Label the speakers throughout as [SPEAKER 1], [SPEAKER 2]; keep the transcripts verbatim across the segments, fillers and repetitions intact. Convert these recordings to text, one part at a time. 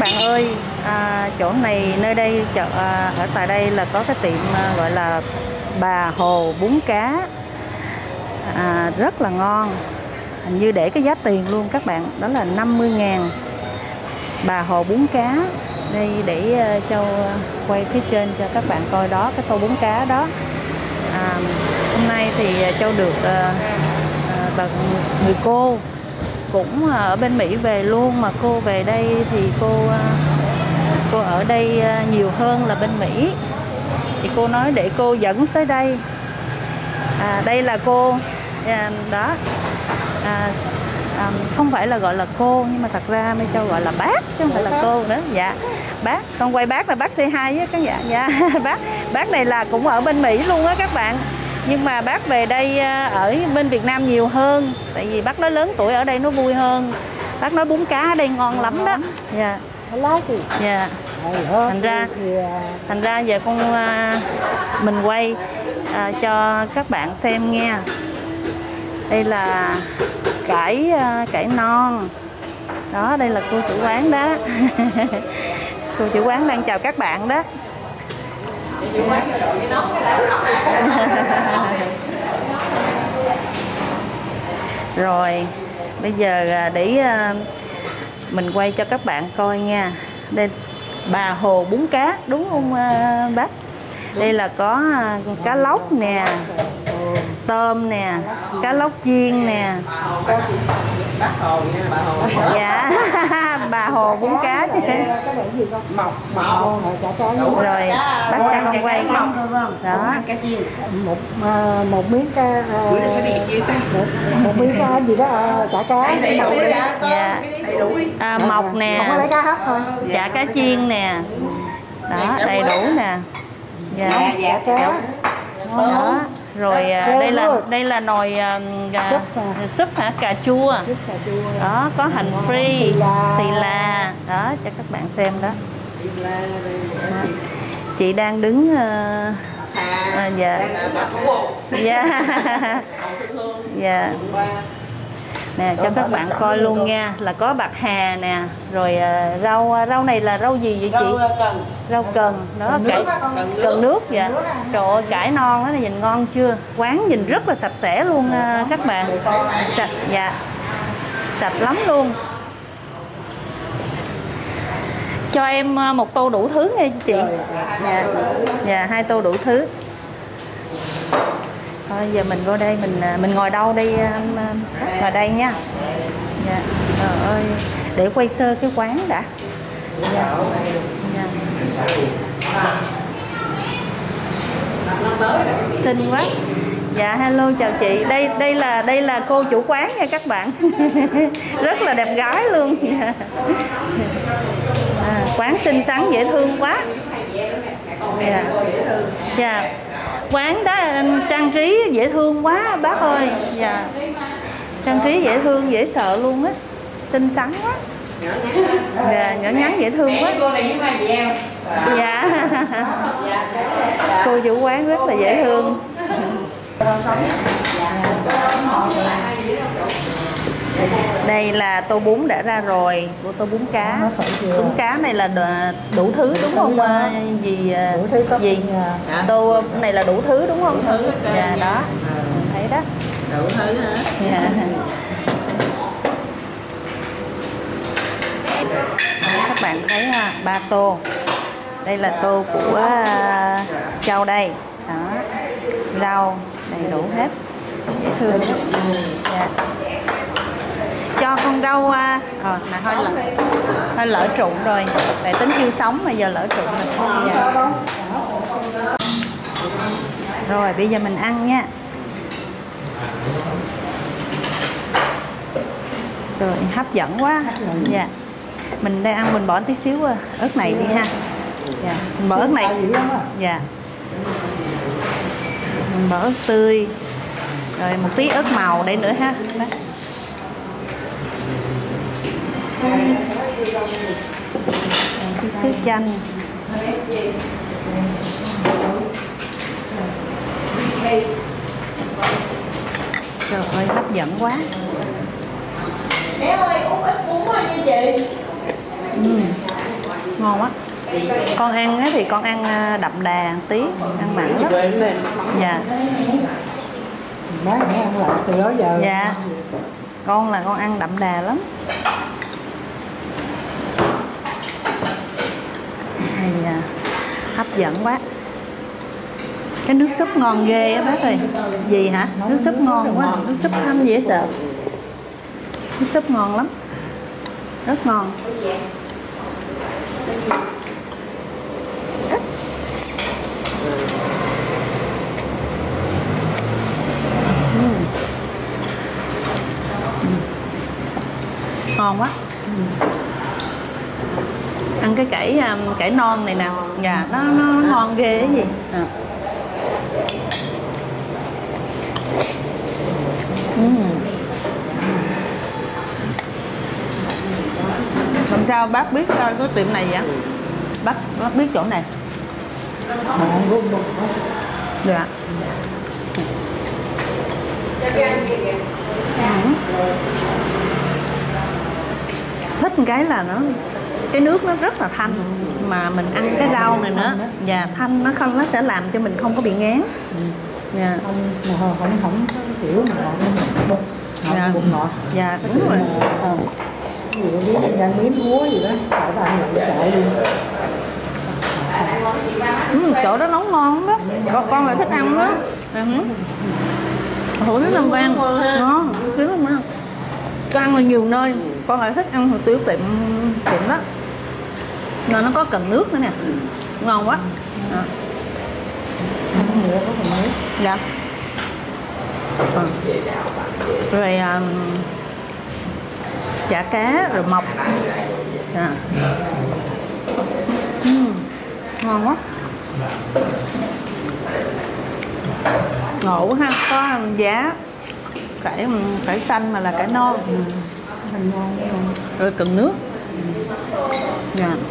[SPEAKER 1] bạn ơi, à, chỗ này nơi đây chợ à, ở tại đây là có cái tiệm à, gọi là Bà Hồ bún cá, à, rất là ngon. Hình như để cái giá tiền luôn các bạn, đó là năm mươi ngàn. Bà Hồ bún cá. Đây để uh, Châu quay phía trên cho các bạn coi đó, cái tô bún cá đó. À, hôm nay thì Châu được uh, uh, người cô cũng ở bên Mỹ về luôn, mà cô về đây thì cô uh, cô ở đây uh, nhiều hơn là bên Mỹ. Thì cô nói để cô dẫn tới đây. À, đây là cô à, đó. À, à, không phải là gọi là cô, nhưng mà thật ra Mai Châu gọi là bác chứ không phải là cô nữa. Dạ bác, con quay bác là bác xê hai với các dạ. Dạ bác bác này là cũng ở bên Mỹ luôn á các bạn, nhưng mà bác về đây ở bên Việt Nam nhiều hơn, tại vì bác nói lớn tuổi ở đây nó vui hơn. Bác nói bún cá ở đây ngon lắm đó. Dạ. Dạ. Thành ra thành ra giờ con mình quay à, cho các bạn xem nha. Đây là cải cải non đó, đây là cô chủ quán đó. Cô chủ quán đang chào các bạn đó. Rồi bây giờ để mình quay cho các bạn coi nha. Đây Bà Hồ bún cá đúng không bác? Đây là có cá lóc nè, tôm nè, cá lóc chiên nè. Dạ. Bà Hồ bún cá chứ. Rồi bác cho con quay con đó.
[SPEAKER 2] Một một miếng cá, một, một miếng cá gì đó, chả cá.
[SPEAKER 1] Dạ. À, mọc nè, chả cá chiên nè, đó đầy đủ nè. Dạ. Dạ. Đó. Rồi đây là đây là nồi uh, súp hả, cà chua đó, có hành free, thì là đó cho các bạn xem đó. Đó. Chị đang đứng uh, à, dạ dạ dạ nè, cho các bạn coi luôn nha, là có bạc hà nè, rồi uh, rau rau này là rau gì vậy chị? Rau cần đó, cải cần nước. Dạ. Trời ơi, cải non đó, nhìn ngon chưa? Quán nhìn rất là sạch sẽ luôn uh, các bạn. Sạch, dạ sạch lắm luôn. Cho em uh, một tô đủ thứ nghe chị. Dạ, dạ hai tô đủ thứ. Thôi giờ mình vô đây, mình mình ngồi đâu đây? Ngồi đây nha. Dạ. Trời ơi, để quay sơ cái quán đã. Dạ. Dạ. Xinh quá. Dạ hello chào chị. Đây đây là đây là cô chủ quán nha các bạn. Rất là đẹp gái luôn. À, quán xinh xắn dễ thương quá. Dạ. Dạ. Quán đó trang trí dễ thương quá bác ơi. Dạ. Trang trí dễ thương dễ sợ luôn á, xinh xắn quá. Dạ, nhỏ nhắn dễ thương quá. Dạ. Cô chủ quán rất là dễ thương. Đây là tô bún đã ra rồi, tô bún cá. Bún cá này là đủ thứ đúng không? Gì gì? Tô này là đủ thứ đúng không? Dạ đó. Thấy đó. Đủ thứ hả? Dạ. Các bạn thấy ha, ba tô. Đây là tô của uh, Châu đây. Đó. Rau đầy đủ hết. Dễ thương. Dạ. Cho con rau uh, ờ mà hơi lỡ, hơi lỡ trụng rồi. Để tính kêu sống mà giờ lỡ trụng rồi. Dạ. Rồi bây giờ mình ăn nha. Rồi hấp dẫn quá. Dạ. Mình đang ăn mình bỏ tí xíu ớt này đi ha. Dạ. Mình bỏ ớt này. Dạ. Mình bỏ ớt tươi. Rồi một tí ớt màu đây nữa ha. Đó. Tí xíu chanh. Trời ơi hấp dẫn quá.
[SPEAKER 3] Bé ơi uống ít bún thôi nha chị.
[SPEAKER 1] Ừ. ngon quá. Con ăn á thì con ăn đậm đà một tí, ăn mặn lắm. Dạ.
[SPEAKER 2] Má mẹ ăn lại từ đó giờ.
[SPEAKER 1] Dạ. Con là con ăn đậm đà lắm. Thì, à, hấp dẫn quá. Cái nước súp ngon ghê á bác ơi. Gì hả? Nước súp ngon quá. Nước súp thanh dễ sợ. Nước súp ngon lắm. Rất ngon. Ngon quá. Ăn cái cải cải non này nè, dạ nó, nó ngon ghê cái gì. À. Uhm. Làm sao bác biết cái tiệm này vậy? Bác bác biết chỗ này. Dạ. Ừ. Thích một cái là nó cái nước nó rất là thanh, mà mình ăn cái rau này nữa, và thanh nó không, nó sẽ làm cho mình không có bị ngán. Dạ.
[SPEAKER 2] Mà không không không kiểu mà ngọt ngọt bụng ngọt.
[SPEAKER 1] Dạ đúng rồi. Ờ.
[SPEAKER 2] Gì có biết ăn miếng húa gì đó, phải ta ăn lại chạy luôn.
[SPEAKER 1] Ừ, chỗ đó nấu ngon lắm đó. Con, con lại thích ăn đó. Ừ. Hủ tiếu Nam Vang ngon, tiếu Nam Vang. Con ăn ở nhiều nơi, con lại thích ăn hủ tiếu tiệm tiệm đó. Rồi nó có cần nước nữa nè, ngon quá. À. Dạ. À. Rồi um, chả cá rồi mọc. À. Uhm, ngon quá. Ngộ quá ha, có giá cải cải xanh mà là cải non. Ừ.
[SPEAKER 2] Ngon ngon.
[SPEAKER 1] Rồi cần nước. Dạ. Yeah.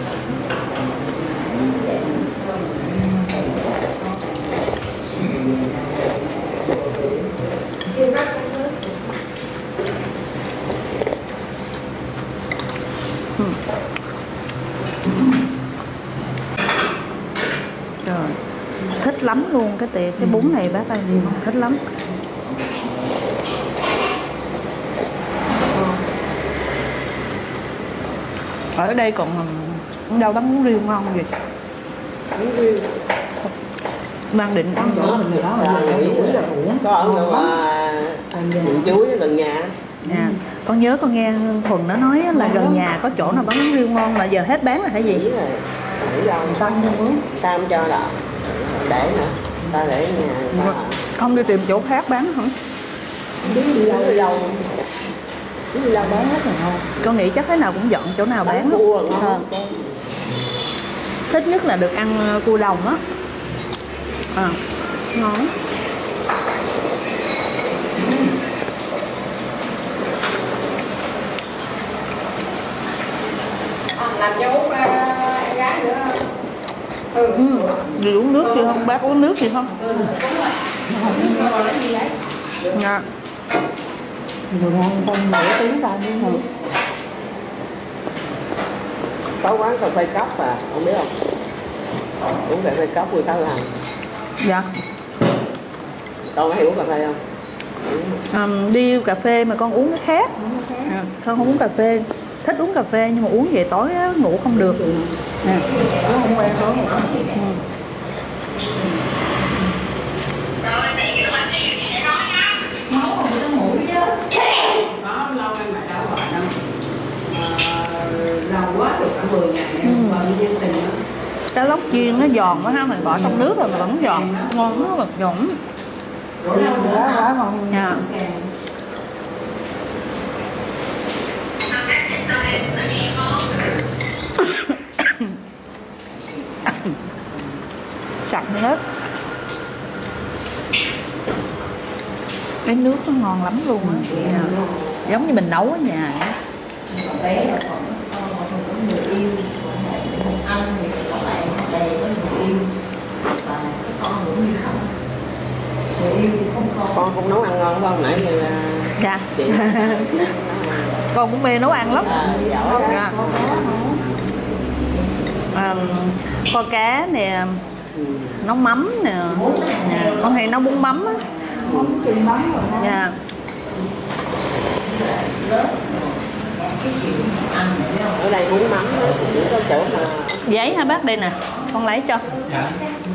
[SPEAKER 1] Rồi. Thích lắm luôn cái tiệc cái bún này bác ơi, thích lắm. Ở đây còn đâu bán bún riêu ngon gì?
[SPEAKER 2] Bún riêu
[SPEAKER 1] mang định ăn
[SPEAKER 2] chỗ mình người đó mà
[SPEAKER 3] có ở vườn chuối gần nhà.
[SPEAKER 1] Dạ. Con nhớ con nghe Thuần nó nói là gần nhà có chỗ nào bán bún riêu ngon mà giờ hết bán là hay gì?
[SPEAKER 3] Để đâu
[SPEAKER 2] tăng cho mướn.
[SPEAKER 3] Tam cho đó. Để nữa. Ta để nhà.
[SPEAKER 1] Không đi tìm chỗ khác bán hả?
[SPEAKER 3] Biết đi đâu đi đâu. Biết đi đâu
[SPEAKER 2] bán hết rồi không?
[SPEAKER 1] Con nghĩ chắc thế nào cũng dọn chỗ nào bán, bán
[SPEAKER 3] cua ngon.
[SPEAKER 1] Thích nhất là được ăn cua đồng á. À, ngon.
[SPEAKER 3] Làm cho uống em gái nữa.
[SPEAKER 1] Ừ. Ừ. Đi uống nước gì không? Bác uống nước gì không?
[SPEAKER 3] Ừ.
[SPEAKER 1] Dạ.
[SPEAKER 2] Người ăn con nửa tiếng ta đi nữa.
[SPEAKER 3] Có quán cà phê cốc à, không biết không? Uống cà phê cốc người ta làm.
[SPEAKER 1] Dạ.
[SPEAKER 3] Con có hay uống cà phê không?
[SPEAKER 1] À, đi cà phê mà con uống cái khác. À, con không uống cà phê. Thích uống cà phê nhưng mà uống về tối á, ngủ không được. À.
[SPEAKER 2] Không quen đó.
[SPEAKER 3] Lâu quá rồi cả mười ngày rồi đi tình đó.
[SPEAKER 1] Cá lóc chiên nó giòn quá ha, mình bỏ trong nước rồi mà vẫn giòn, ngon rất là giòn.
[SPEAKER 2] Quá quá ngon.
[SPEAKER 1] Dạ. Sạch hết. Cái nước nó ngon lắm luôn á. Dạ. Giống như mình nấu ở nhà á.
[SPEAKER 4] Bé là còn con còn có người yêu, còn ăn thì có bạn bè với người yêu, và cái con cũng như không, người yêu thì không con.
[SPEAKER 3] Con cũng nấu ăn ngon không? Nãy giờ là
[SPEAKER 1] Dạ.
[SPEAKER 3] chị
[SPEAKER 1] Con cũng mê nấu ăn lắm.
[SPEAKER 3] à, giỏi
[SPEAKER 1] dạ. à, kho cá nè, nấu mắm nè, nè. Con hay nấu bún mắm á.
[SPEAKER 2] Mắm chừng mắm rồi ha.
[SPEAKER 1] Dạ.
[SPEAKER 3] Ở đây bún mắm đó, chỉ có chỗ mà
[SPEAKER 1] Giấy hả bác, đây nè, con lấy cho.
[SPEAKER 3] dạ.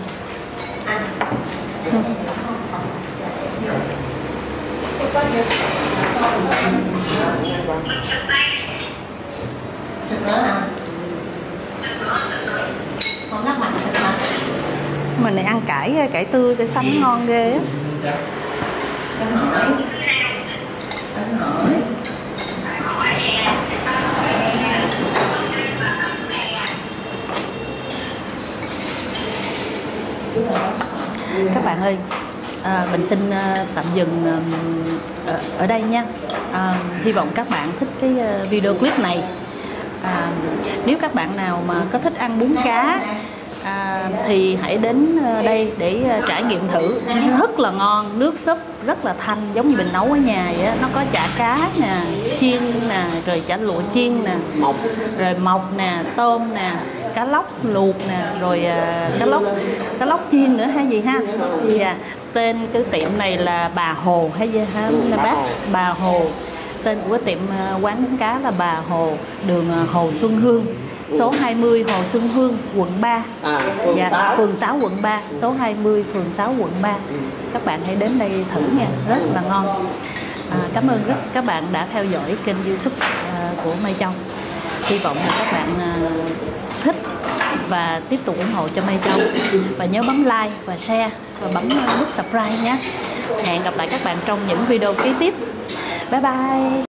[SPEAKER 4] Sực nữa hả? Con lắc mặt sực hả?
[SPEAKER 1] Mình này ăn cải cải tươi, cải xanh ngon ghê á.
[SPEAKER 4] Anh hỏi. Anh hỏi.
[SPEAKER 1] Các bạn ơi, à, mình xin uh, tạm dừng uh, ở, ở đây nha. À, hy vọng các bạn thích cái uh, video clip này. À, nếu các bạn nào mà có thích ăn bún cá à, thì hãy đến đây để uh, trải nghiệm thử. Rất là ngon, nước súp rất là thanh, giống như mình nấu ở nhà vậy á. Nó có chả cá nè, chiên nè, rồi chả lụa chiên nè,
[SPEAKER 3] Mộc,
[SPEAKER 1] rồi mọc nè, tôm nè, cá lóc luộc nè, rồi uh, cá lóc cá lóc chiên nữa hay gì ha. Dạ. Tên cái tiệm này là Bà Hồ hay gì ha
[SPEAKER 3] Ừ,
[SPEAKER 1] bác?
[SPEAKER 3] Bà Hồ.
[SPEAKER 1] Bà Hồ. Tên của tiệm uh, quán bún cá là Bà Hồ, đường uh, Hồ Xuân Hương, số hai mươi Hồ Xuân Hương, quận ba.
[SPEAKER 3] à, phường
[SPEAKER 1] Dạ,
[SPEAKER 3] sáu.
[SPEAKER 1] phường sáu quận ba, số hai mươi phường sáu quận ba. Các bạn hãy đến đây thử nha, rất là ngon. À, cảm ơn rất các bạn đã theo dõi kênh YouTube uh, của Mai Châu. Hy vọng là các bạn uh, thích và tiếp tục ủng hộ cho Mai Châu, và nhớ bấm like và share và bấm nút subscribe nhé. Hẹn gặp lại các bạn trong những video kế tiếp. Bye bye.